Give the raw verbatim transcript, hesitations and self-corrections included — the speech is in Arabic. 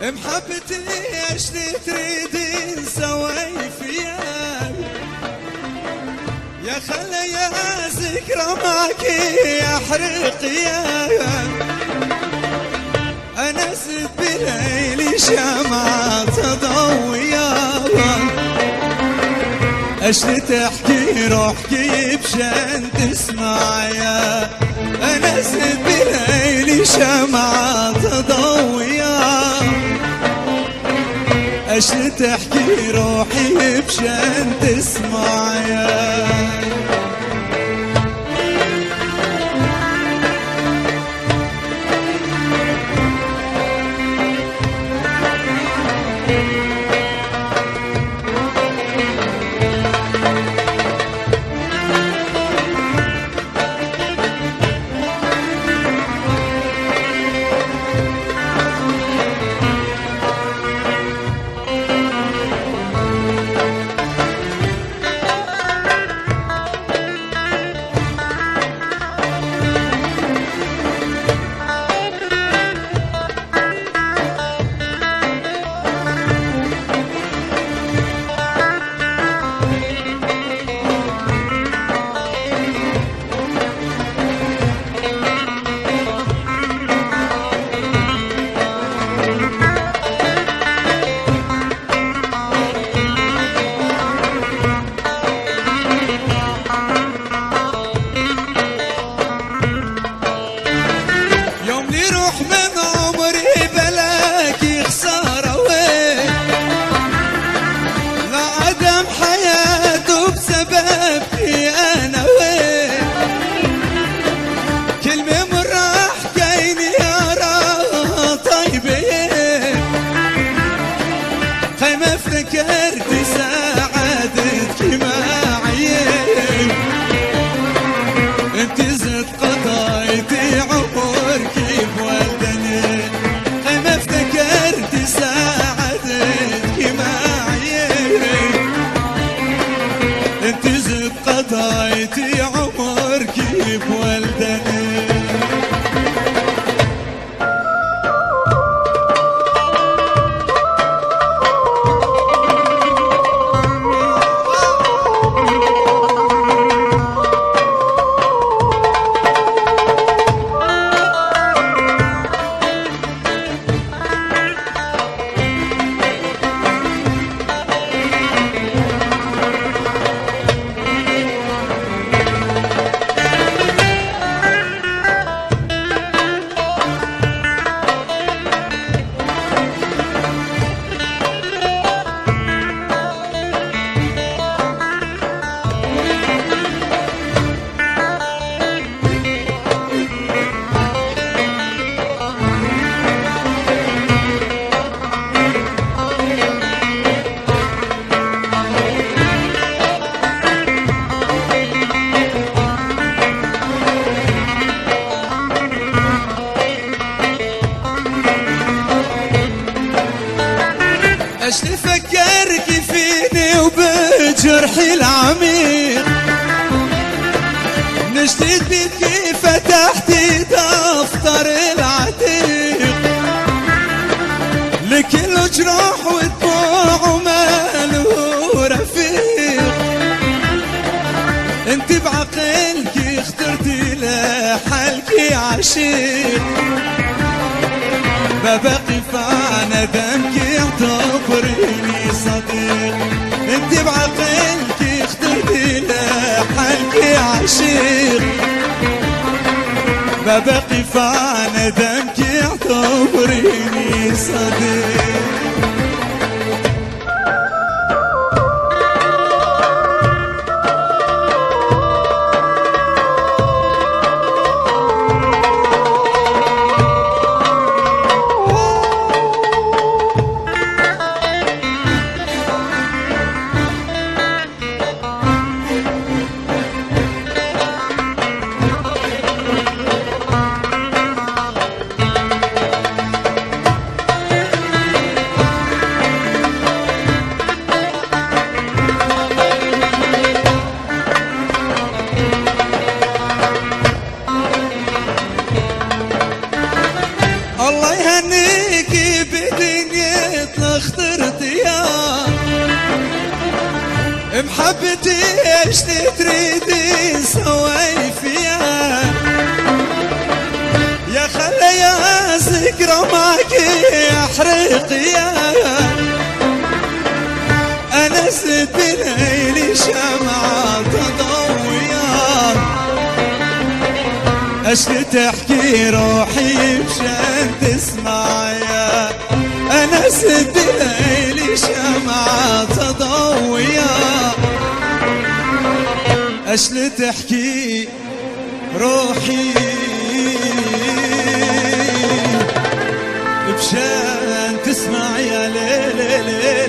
محبتي ايش تريدين سوي فيها يا خلي يا ذكرى معك يحرق يا انا زد بليلي شمعة تضويا ايش تحكي روحكي بشان تسمع يا انا زد بليلي شمعة تضويا ايش تحكي روحي بشان تسمع يا افتكرت سعادتك معي انت زد قضيتي عمرك بولدني ما افتكرت سعادتك معي انت زد قضيتي عمرك بولدني ايش تفكرك فيني وبجرحي العميق من جديد بيدك فتحتي دفتر العتيق لكل جراح ودموع وماله رفيق انت بعقلك اخترتي لحالك عشيق ما بقي فانا دمك اعتبريني صديق انت بعقلك اخترتي لحالك عشيق ما بقي فانا دمك اعتبريني صديق وكانك بدنيا اخترت يا محبتي ايش تريدي سوي فيها يا خلي يا ذكرى معك احرق يا انا زد ليلي شمعة تضويا اش تحكي روحي بشان تسمع يا انا زد ليلي شمعة تضويا اش تحكي روحي بشان تسمع يا ليلي